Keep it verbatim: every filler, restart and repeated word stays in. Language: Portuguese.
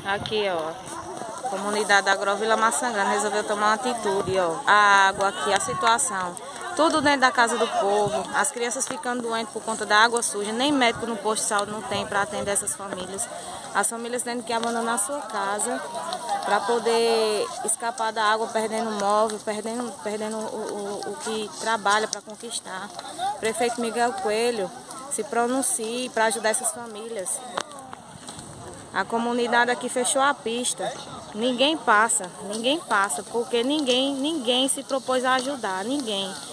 Aqui, ó, comunidade da Agrovila Maçangana resolveu tomar uma atitude, ó. A água aqui, a situação, tudo dentro da casa do povo, as crianças ficando doentes por conta da água suja, nem médico no posto de saúde não tem para atender essas famílias. As famílias tendo que abandonar a sua casa para poder escapar da água, perdendo móvel, perdendo, perdendo o, o, o que trabalha para conquistar. O prefeito Miguel Coelho se pronuncie para ajudar essas famílias. A comunidade aqui fechou a pista. Ninguém passa, ninguém passa, porque ninguém, ninguém se propôs a ajudar, ninguém.